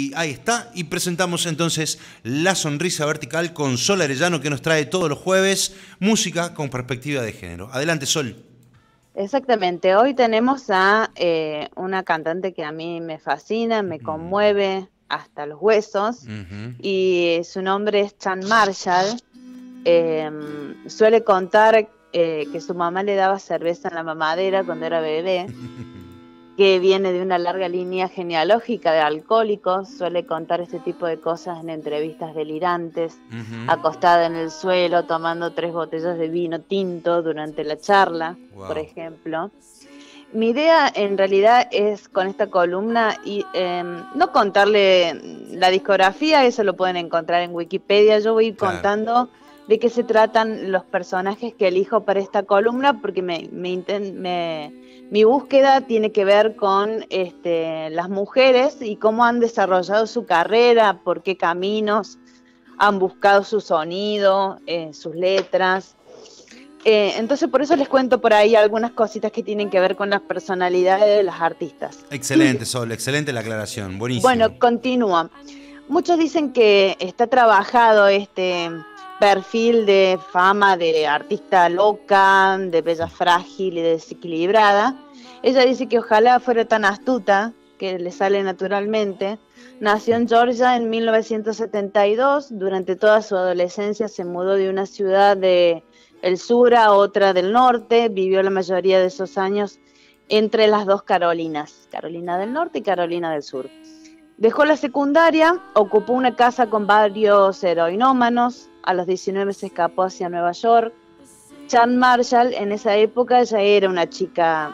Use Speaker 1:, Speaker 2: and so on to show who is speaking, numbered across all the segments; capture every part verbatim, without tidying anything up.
Speaker 1: Y ahí está, y presentamos entonces La Sonrisa Vertical con Sol Arellano, que nos trae todos los jueves música con perspectiva de género. Adelante, Sol.
Speaker 2: Exactamente, hoy tenemos a eh, una cantante que a mí me fascina, me conmueve hasta los huesos,
Speaker 1: Uh-huh.
Speaker 2: y su nombre es Chan Marshall. Eh, suele contar eh, que su mamá le daba cerveza en la mamadera cuando era bebé, que viene de una larga línea genealógica de alcohólicos. Suele contar este tipo de cosas en entrevistas delirantes,
Speaker 1: Uh-huh.
Speaker 2: acostada en el suelo tomando tres botellas de vino tinto durante la charla,
Speaker 1: Wow.
Speaker 2: por ejemplo. Mi idea en realidad es con esta columna y eh, no contarle la discografía, eso lo pueden encontrar en Wikipedia. Yo voy
Speaker 1: Claro.
Speaker 2: contando de qué se tratan los personajes que elijo para esta columna, porque me, me, me, mi búsqueda tiene que ver con este, las mujeres y cómo han desarrollado su carrera, por qué caminos han buscado su sonido, eh, sus letras. Eh, entonces por eso les cuento por ahí algunas cositas que tienen que ver con las personalidades de las artistas.
Speaker 1: Excelente, Sol, excelente la aclaración, buenísimo.
Speaker 2: Bueno, continúa. Muchos dicen que está trabajado este perfil de fama de artista loca, de bella frágil y desequilibrada. Ella dice que ojalá fuera tan astuta, que le sale naturalmente. Nació en Georgia en mil novecientos setenta y dos. Durante toda su adolescencia se mudó de una ciudad de el sur a otra del norte. Vivió la mayoría de esos años entre las dos Carolinas, Carolina del Norte y Carolina del Sur. Dejó la secundaria, ocupó una casa con varios heroinómanos. A los diecinueve se escapó hacia Nueva York. Chan Marshall en esa época ya era una chica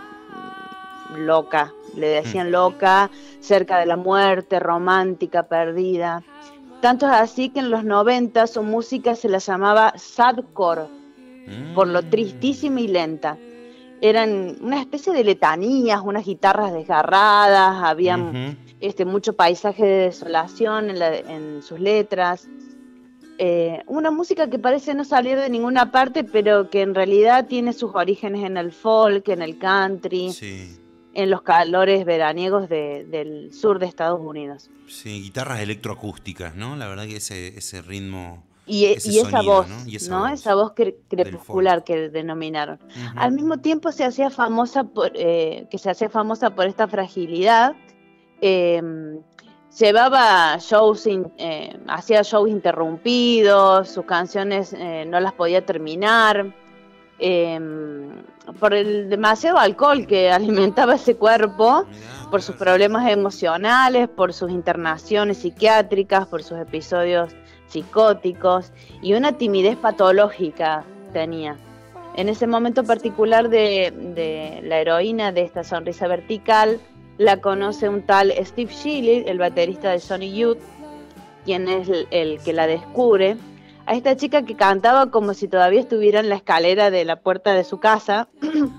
Speaker 2: loca, le decían loca, cerca de la muerte, romántica, perdida. Tanto es así que en los noventa su música se la llamaba sadcore, por lo tristísima y lenta. Eran una especie de letanías, unas guitarras desgarradas, había uh-huh. este, mucho paisaje de desolación en, la, en sus letras. Eh, una música que parece no salir de ninguna parte, pero que en realidad tiene sus orígenes en el folk, en el country, sí. en los calores veraniegos de, del sur de Estados Unidos.
Speaker 1: Sí, guitarras electroacústicas, ¿no? La verdad que ese, ese ritmo...
Speaker 2: Y,
Speaker 1: ese
Speaker 2: y esa
Speaker 1: sonido,
Speaker 2: voz,
Speaker 1: ¿no? Y esa,
Speaker 2: ¿no?
Speaker 1: voz,
Speaker 2: esa voz cre crepuscular que denominaron. Uh-huh. Al mismo tiempo se hacía famosa por, eh, que se hacía famosa por esta fragilidad. Eh, llevaba shows, in, eh, hacía shows interrumpidos, sus canciones eh, no las podía terminar, eh, por el demasiado alcohol que alimentaba ese cuerpo, mirá, por sus problemas emocionales, por sus internaciones psiquiátricas, por sus episodios psicóticos y una timidez patológica tenía. En ese momento particular de, de la heroína de esta sonrisa vertical, la conoce un tal Steve Shelley, el baterista de Sonic Youth, quien es el, el que la descubre. A esta chica que cantaba como si todavía estuviera en la escalera de la puerta de su casa,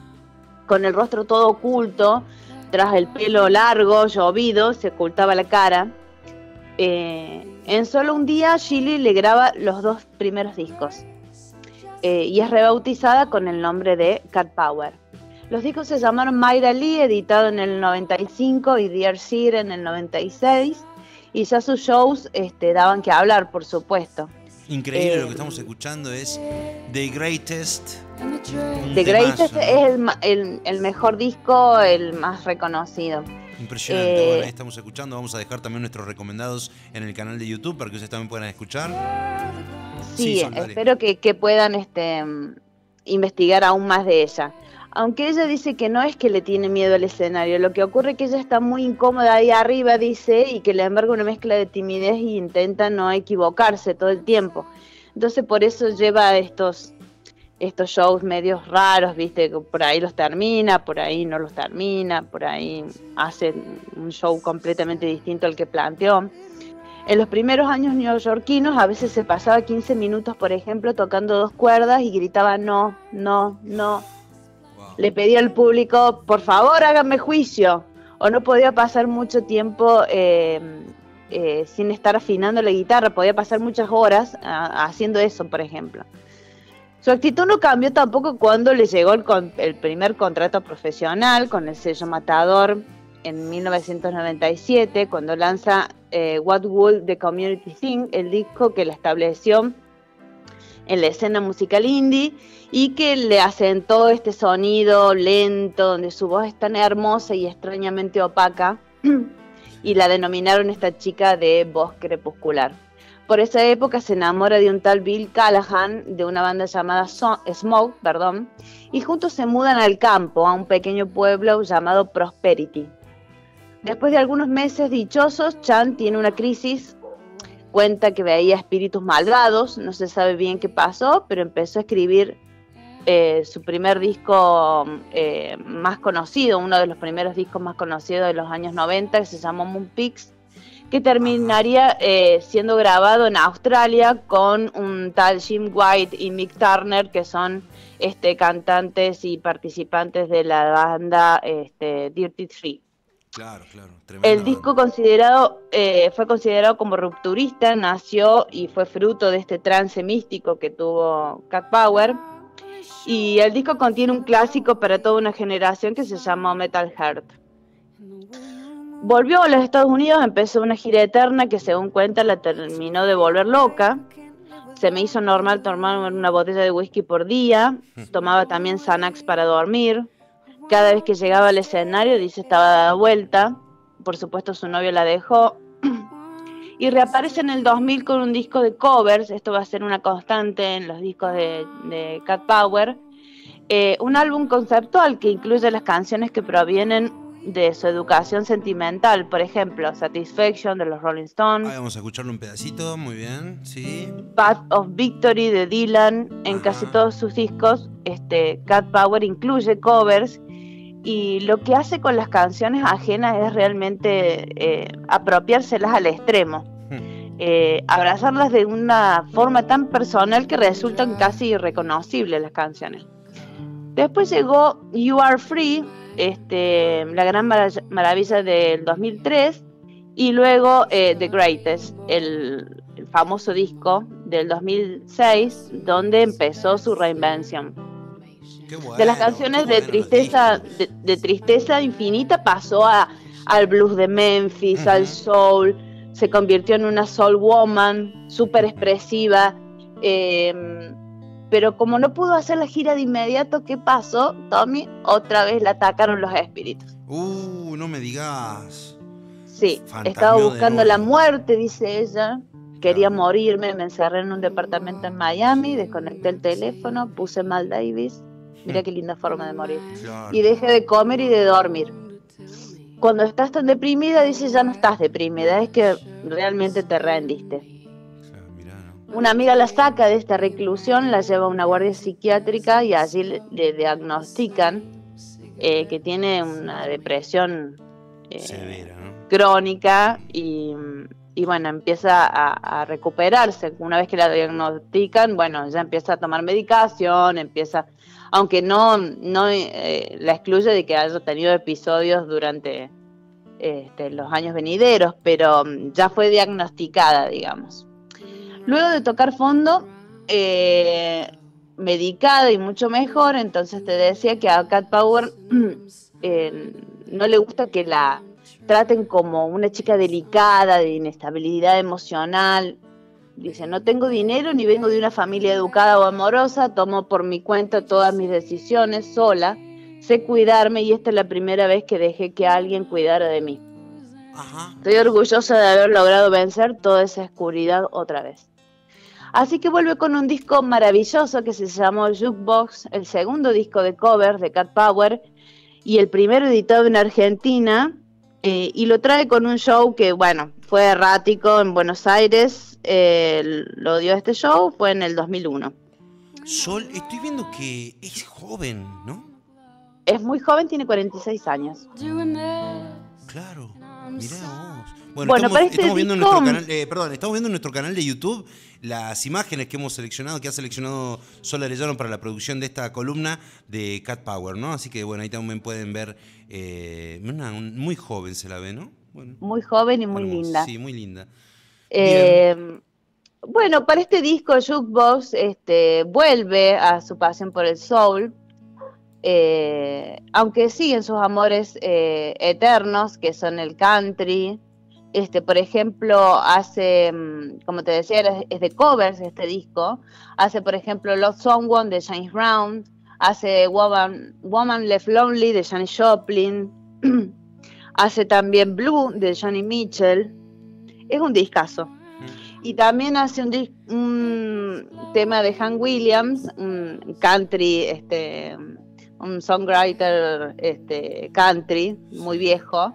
Speaker 2: con el rostro todo oculto, tras el pelo largo, llovido, se ocultaba la cara. Eh, en solo un día Shelley le graba los dos primeros discos eh, y es rebautizada con el nombre de Cat Power. Los discos se llamaron Myra Lee, editado en el noventa y cinco, y Dear Sir en el noventa y seis, y ya sus shows este, daban que hablar, por supuesto.
Speaker 1: Increíble, eh, lo que estamos escuchando es The Greatest.
Speaker 2: The Greatest temazo, ¿no? Es el, el, el mejor disco, el más reconocido.
Speaker 1: Impresionante, eh, bueno, ahí estamos escuchando. Vamos a dejar también nuestros recomendados en el canal de YouTube para que ustedes también puedan escuchar.
Speaker 2: Sí, sí, Sol, espero que, que puedan este, investigar aún más de ella. Aunque ella dice que no es que le tiene miedo al escenario, lo que ocurre es que ella está muy incómoda ahí arriba, dice, y que le embarga una mezcla de timidez e intenta no equivocarse todo el tiempo. Entonces por eso lleva estos, estos shows medios raros, viste, por ahí los termina, por ahí no los termina, por ahí hace un show completamente distinto al que planteó. En los primeros años neoyorquinos a veces se pasaba quince minutos, por ejemplo, tocando dos cuerdas y gritaba no, no, no. Le pedía al público, por favor, háganme juicio. O no podía pasar mucho tiempo eh, eh, sin estar afinando la guitarra. Podía pasar muchas horas a, haciendo eso, por ejemplo. Su actitud no cambió tampoco cuando le llegó el, con, el primer contrato profesional con el sello Matador en mil novecientos noventa y siete, cuando lanza eh, What Would the Community Think, el disco que la estableció en la escena musical indie y que le asentó este sonido lento, donde su voz es tan hermosa y extrañamente opaca, y la denominaron esta chica de voz crepuscular. Por esa época se enamora de un tal Bill Callahan, de una banda llamada so Smoke, perdón, y juntos se mudan al campo, a un pequeño pueblo llamado Prosperity. Después de algunos meses dichosos, Chan tiene una crisis, cuenta que veía espíritus malvados, no se sabe bien qué pasó, pero empezó a escribir eh, su primer disco eh, más conocido, uno de los primeros discos más conocidos de los años noventa, que se llamó Moonpix, que terminaría eh, siendo grabado en Australia con un tal Jim White y Mick Turner, que son este, cantantes y participantes de la banda este, Dirty Three.
Speaker 1: Claro, claro.
Speaker 2: El disco considerado eh, fue considerado como rupturista, nació y fue fruto de este trance místico que tuvo Cat Power. Y el disco contiene un clásico para toda una generación que se llamó Metal Heart. Volvió a los Estados Unidos, empezó una gira eterna que según cuenta la terminó de volver loca. Se me hizo normal tomar una botella de whisky por día, tomaba también Xanax para dormir. Cada vez que llegaba al escenario, dice, estaba dada vuelta. Por supuesto su novio la dejó. Y reaparece en el dos mil con un disco de covers. Esto va a ser una constante en los discos de, de Cat Power. Eh, un álbum conceptual que incluye las canciones que provienen de su educación sentimental, por ejemplo, Satisfaction de los Rolling Stones.
Speaker 1: Ahí vamos a escucharlo un pedacito, muy bien, sí.
Speaker 2: Path of Victory de Dylan. En Ajá. Casi todos sus discos, este, Cat Power incluye covers, y lo que hace con las canciones ajenas es realmente eh, apropiárselas al extremo, hmm. eh, abrazarlas de una forma tan personal que resultan casi irreconocibles las canciones. Después llegó You Are Free, Este, la gran marav maravilla del dos mil tres, y luego eh, The Greatest, el, el famoso disco del dos mil seis, donde empezó su reinvención. Bueno, de las canciones de bueno tristeza de, de tristeza infinita pasó a, al blues de Memphis, uh-huh. al soul, se convirtió en una soul woman, súper expresiva. Eh, Pero como no pudo hacer la gira de inmediato, ¿qué pasó, Tommy? Otra vez la atacaron los espíritus.
Speaker 1: Uh, no me digas.
Speaker 2: Sí, Fantasmeo estaba buscando la muerte, dice ella. Quería claro. morirme, me encerré en un departamento en Miami, desconecté el teléfono, puse Mal Davis. Mira qué linda forma de morir. Claro. Y dejé de comer y de dormir. Cuando estás tan deprimida, dice, ya no estás deprimida, es que realmente te rendiste. Una amiga la saca de esta reclusión, la lleva a una guardia psiquiátrica y allí le, le diagnostican eh, que tiene una depresión eh, severa, ¿no? crónica y, y bueno, empieza a, a recuperarse. Una vez que la diagnostican, bueno, ya empieza a tomar medicación, empieza, aunque no, no eh, la excluye de que haya tenido episodios durante este, los años venideros, pero ya fue diagnosticada, digamos. Luego de tocar fondo, eh, medicada y mucho mejor, entonces te decía que a Cat Power eh, no le gusta que la traten como una chica delicada, de inestabilidad emocional. Dice, no tengo dinero ni vengo de una familia educada o amorosa, tomo por mi cuenta todas mis decisiones sola, sé cuidarme y esta es la primera vez que dejé que alguien cuidara de mí. Ajá. Estoy orgullosa de haber logrado vencer toda esa oscuridad otra vez. Así que vuelve con un disco maravilloso que se llamó Jukebox, el segundo disco de covers de Cat Power y el primero editado en Argentina, eh, y lo trae con un show que, bueno, fue errático en Buenos Aires, eh, lo dio este show, fue en el dos mil uno.
Speaker 1: Sol, estoy viendo que es joven, ¿no?
Speaker 2: Es muy joven, tiene cuarenta y seis años.
Speaker 1: Claro, mirá vos. Bueno,
Speaker 2: bueno
Speaker 1: estamos,
Speaker 2: este
Speaker 1: estamos viendo
Speaker 2: disco...
Speaker 1: nuestro canal, eh, perdón, estamos viendo en nuestro canal de YouTube las imágenes que hemos seleccionado, que ha seleccionado Sol Arellano para la producción de esta columna de Cat Power, ¿no? Así que bueno, ahí también pueden ver, eh, una, un, muy joven se la ve, ¿no? Bueno,
Speaker 2: muy joven y muy hermosa, linda.
Speaker 1: Sí, muy linda.
Speaker 2: Eh, bueno, para este disco Jukebox este, vuelve a su pasión por el soul, eh, aunque siguen sus amores eh, eternos, que son el country, Este, por ejemplo, hace, como te decía, es de covers este disco. Hace, por ejemplo, Love Someone de James Brown. Hace Woman, Woman Left Lonely de Janis Joplin. Hace también Blue de Joni Mitchell. Es un discazo. Y también hace un, un tema de Hank Williams, un country, este, un songwriter este, country, muy viejo.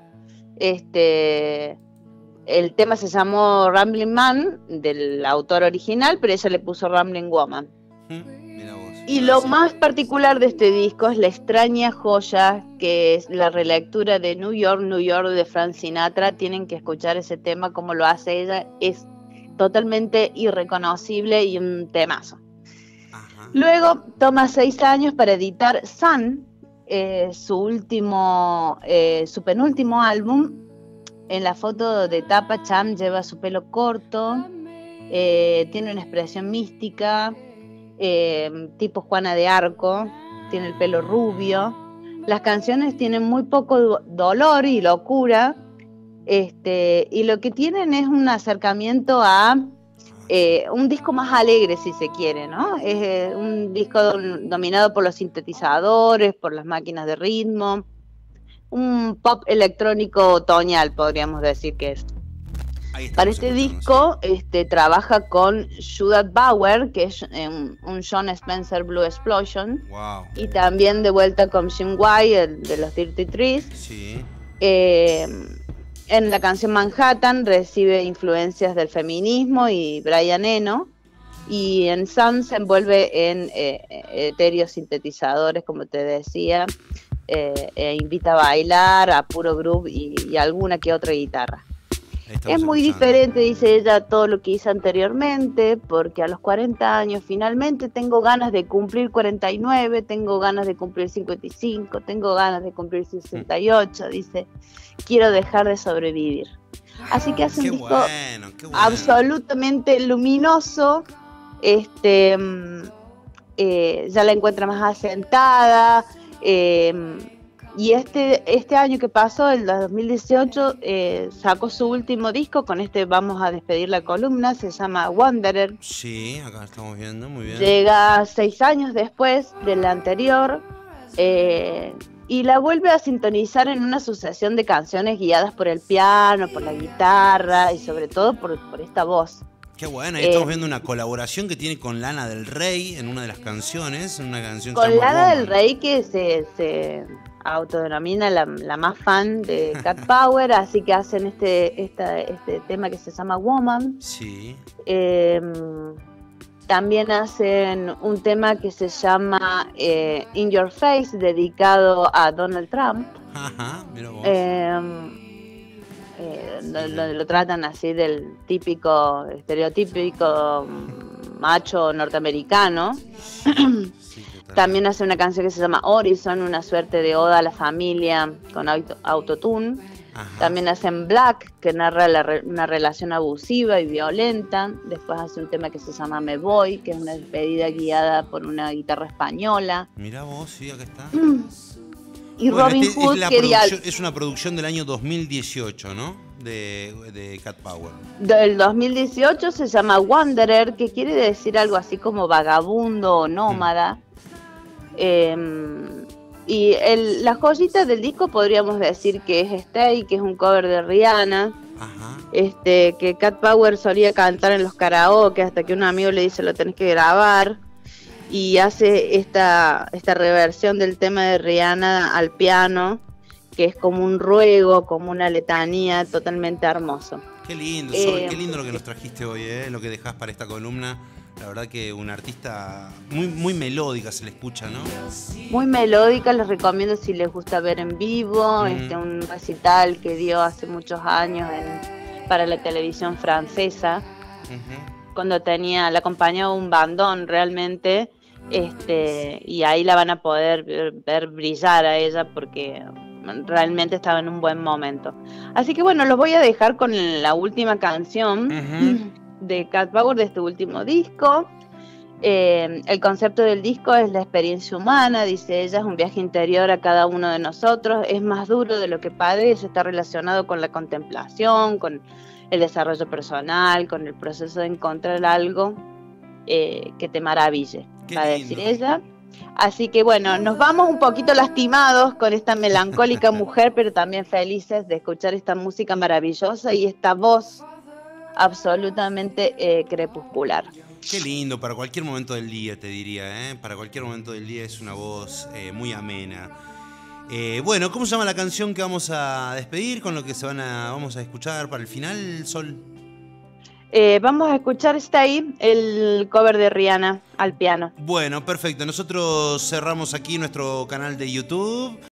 Speaker 2: Este, el tema se llamó Rambling Man, del autor original, pero ella le puso Rambling Woman.
Speaker 1: Mira vos.
Speaker 2: Y lo más particular de este disco es la extraña joya que es la relectura de New York, New York de Frank Sinatra. Tienen que escuchar ese tema, como lo hace ella, es totalmente irreconocible y un temazo. Ajá. Luego toma seis años para editar Sun, eh, su último, eh, su penúltimo álbum. En la foto de tapa, Cham lleva su pelo corto, eh, tiene una expresión mística, eh, tipo Juana de Arco, tiene el pelo rubio. Las canciones tienen muy poco do- dolor y locura. Este, y lo que tienen es un acercamiento a eh, un disco más alegre, si se quiere, ¿no? Es eh, un disco dominado por los sintetizadores, por las máquinas de ritmo, un pop electrónico otoñal, podríamos decir que es. Para este disco este, trabaja con Judith Bauer, que es un, un John Spencer Blue Explosion,
Speaker 1: wow.
Speaker 2: Y también de vuelta con Jim White, el de los Dirty Trees.
Speaker 1: Sí.
Speaker 2: Eh, En la canción Manhattan recibe influencias del feminismo y Brian Eno, y en Sun se envuelve en eh, etéreos sintetizadores, como te decía, eh, e invita a bailar, a puro groove y, y alguna que otra guitarra. Es muy diferente, dice ella, a todo lo que hice anteriormente, porque a los cuarenta años finalmente tengo ganas de cumplir cuarenta y nueve, tengo ganas de cumplir cincuenta y cinco, tengo ganas de cumplir sesenta y ocho, dice, quiero dejar de sobrevivir. Así que hace un
Speaker 1: qué
Speaker 2: disco
Speaker 1: bueno, qué bueno.
Speaker 2: absolutamente luminoso, este, eh, ya la encuentra más asentada, eh, y este, este año que pasó, el dos mil dieciocho, eh, sacó su último disco. Con este vamos a despedir la columna. Se llama Wanderer.
Speaker 1: Sí, acá estamos viendo, muy bien.
Speaker 2: Llega seis años después de la anterior, eh, y la vuelve a sintonizar en una sucesión de canciones guiadas por el piano, por la guitarra y sobre todo por, por esta voz.
Speaker 1: Qué bueno, ahí eh, estamos viendo una colaboración que tiene con Lana del Rey en una de las canciones, una canción
Speaker 2: con Lana del Rey, que se, se autodenomina la, la más fan de Cat Power, así que hacen este, esta, este tema que se llama Woman.
Speaker 1: Sí.
Speaker 2: Eh, también hacen un tema que se llama eh, In Your Face, dedicado a Donald Trump.
Speaker 1: Ajá, mira vos.
Speaker 2: Eh, Eh, lo, lo, lo tratan así del típico, estereotípico macho norteamericano. Sí, también hace una canción que se llama Horizon, una suerte de oda a la familia con auto, autotune. Ajá. También hacen Black, que narra la re, una relación abusiva y violenta. Después hace un tema que se llama Me Voy, que es una despedida guiada por una guitarra española.
Speaker 1: Mirá vos, sí, acá está.
Speaker 2: Y bueno, Robin este Hood
Speaker 1: es,
Speaker 2: quería...
Speaker 1: es una producción del año dos mil dieciocho, ¿no? De, de Cat Power.
Speaker 2: Del dos mil dieciocho, se llama Wanderer, que quiere decir algo así como vagabundo o nómada. Mm. Eh, y el, la joyita del disco podríamos decir que es Stay, que es un cover de Rihanna. Ajá. Este, que Cat Power solía cantar en los karaoke hasta que un amigo le dice lo tenés que grabar. Y hace esta, esta reversión del tema de Rihanna al piano, que es como un ruego, como una letanía, totalmente hermoso.
Speaker 1: Qué lindo, Sol, eh, qué lindo lo que nos trajiste hoy, eh, lo que dejás para esta columna. La verdad que una artista muy, muy melódica se le escucha, ¿no?
Speaker 2: Muy melódica, les recomiendo si les gusta ver en vivo, mm. este, un recital que dio hace muchos años en, para la televisión francesa, uh-huh. cuando tenía, la acompañó un bandón realmente. Este, y ahí la van a poder ver, ver brillar a ella porque realmente estaba en un buen momento. Así que bueno, los voy a dejar con la última canción uh-huh. de Cat Power de este último disco. Eh, el concepto del disco es la experiencia humana, dice ella, es un viaje interior a cada uno de nosotros, es más duro de lo que padece, está relacionado con la contemplación, con el desarrollo personal, con el proceso de encontrar algo eh, que te maraville,
Speaker 1: Qué
Speaker 2: va a
Speaker 1: lindo.
Speaker 2: decir ella. Así que bueno, nos vamos un poquito lastimados con esta melancólica mujer, pero también felices de escuchar esta música maravillosa y esta voz absolutamente eh, crepuscular.
Speaker 1: Qué lindo, para cualquier momento del día, te diría, ¿eh? Para cualquier momento del día es una voz eh, muy amena. Eh, bueno, ¿cómo se llama la canción que vamos a despedir? Con lo que se van a, vamos a escuchar para el final, Sol.
Speaker 2: Eh, vamos a escuchar Stay, el cover de Rihanna al piano.
Speaker 1: Bueno, perfecto. Nosotros cerramos aquí nuestro canal de YouTube.